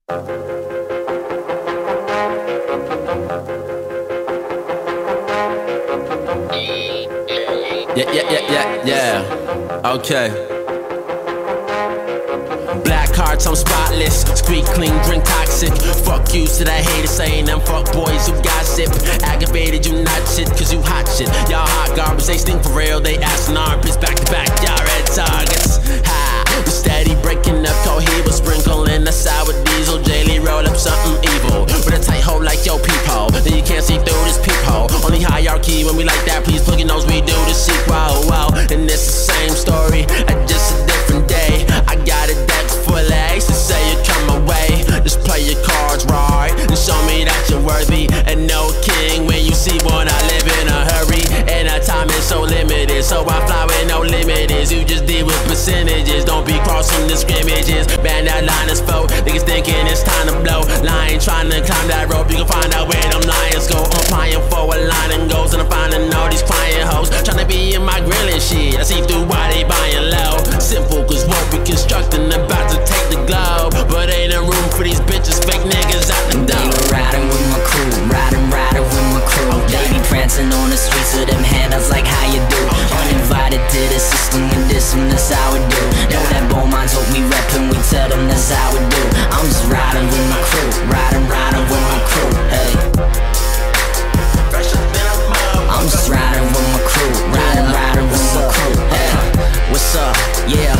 Yeah. Okay. Black hearts, I'm spotless. Squeak clean, drink toxic. Fuck you to that hater saying them fuck boys who gossip. Aggravated, you not shit, cause you hot shit. Y'all hot garbage, they stink for real. They assin' armpits back to back. Y'all red targets. Ha! We steady breaking up cohibas, sprinkling the sour diesel. Daily roll up something evil with a tight hole like your peephole. Then you can't see through this peephole. Only hierarchy when we like that. Please plug your nose, we do the sequel. Wow, and it's the same story, just a different day. I got a deck full of aces, say you come away. Just play your cards right and show me that you're worthy. And no king when you see one. I live in a hurry and our time is so limited, so I fly with no limits. You just deal with percentages, don't be crossing the scrimmages. Man, that line is full, niggas thinking it's time to blow. Lying, trying to climb that rope, you can find out where them lions go. I'm applying for a line and goes, and I'm finding all these crying hoes trying to be in my grill and shit. I see through why they buying low. Simple, cause what we constructing about to take the globe, but ain't a room for these bitches, fake niggas out the door. They were riding with my crew, riding with my crew. They be prancing on the streets with them handles like how you do. Uninvited to the system, we diss them, that's how we do. Know that Beau Monde's what we reppin', we tell them that's how we do. I'm just riding with my crew, riding with my crew, hey. I'm just riding with my crew, riding with my crew, hey. What's up? Yeah.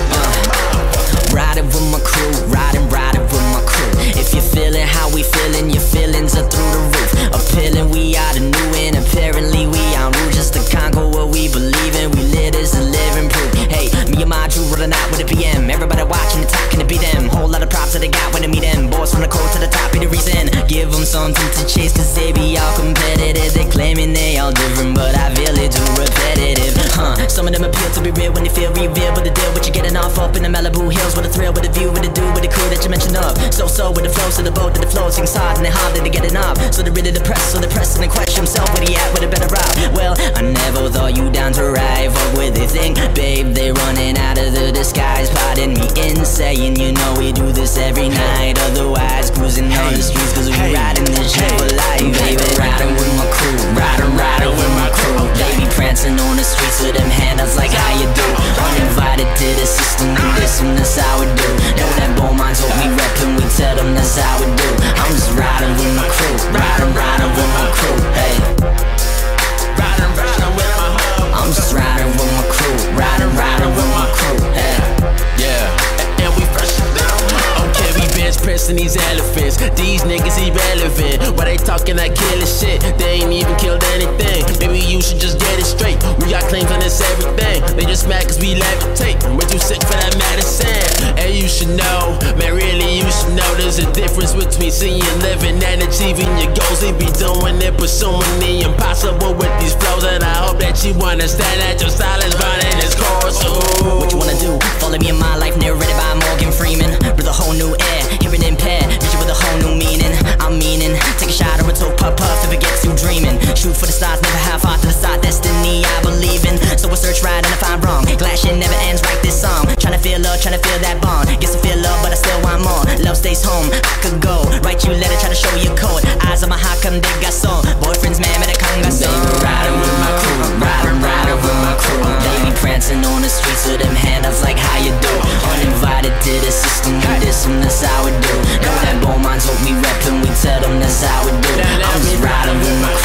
Riding with my crew, riding with my crew. If you're feeling how we feeling, your feelings are through the roof. Appealing, we are the new and apparently we on route just to conquer what we believe in. We lit as a living proof. Hey, me and my crew rolling out with a PM. Everybody watching and talking to be them. Whole lot of props that they got when they meet them. Boys from the coast to the top, be the reason. Give them something to chase, cause they be all competitive. They claiming they all different, but I feel it too repetitive. Some of them appeal to be real when they feel revealed, but the deal with you getting off up in the Malibu hills with a thrill, with a view, with a do, with a crew that you mentioned of. So with the flow, so the boat to the flow, sing sides and they hard to get it up. So they're really depressed, so they're pressing and question himself where he at with a better route. Well, I never thought you down to ride. Fuck with they think, babe, they running out of the disguise. Pardon me in saying, you know we do this every night. Otherwise, cruising on the streets, cause we riding this shit for life, baby. Riding with my crew, riding with my crew. They be prancing on the streets with them handles like how you do. Uninvited to the system, we diss them, that's how we do. Know that Beau Monde's what we reppin', we tell them that's how we do. I'm just riding with my crew, riding with my crew, hey. Riding with my hub. I'm just riding with my crew, riding with my crew, hey. Yeah, and we fresh down. Okay, we bench pressing these elephants. These niggas irrelevant. Why they talking that killer shit? They ain't even killed anything. Maybe you should just get it straight. We got claims on this everything. They just mad cause we levitate. We're too sick for that medicine. And you should know, man, really you should know, there's a difference between seeing, living, and achieving your goals. They be doing it, pursuing the impossible with these flows. And I hope that you understand that your style is running its course. Ooh. What you wanna do? Follow me in my life, narrated by Morgan Freeman. Breathe a whole new air, hearing impaired, vision with a whole new meaning. I'm meaning, take a shot or a toke, puff if it gets you dreaming. Shoot for the stars, never half off to the side, destiny I believe in. So I search right and I find wrong. Glad shit never ends, write this song. Tryna feel love, tryna feel that bond. Guess I feel love, but I still want more. Love stays home, I could go. Write you a letter, tryna show you a code. Eyes on my heart, come dig a song. Boyfriend's man, but I can't go so. Riding with my crew, riding with my crew. They be prancing on the streets with them handles like how you do. Uninvited to the system, we diss them, that's how we do. Know that Beau Monde's what we reppin', we tell them that's how we do. I'm just riding with my crew.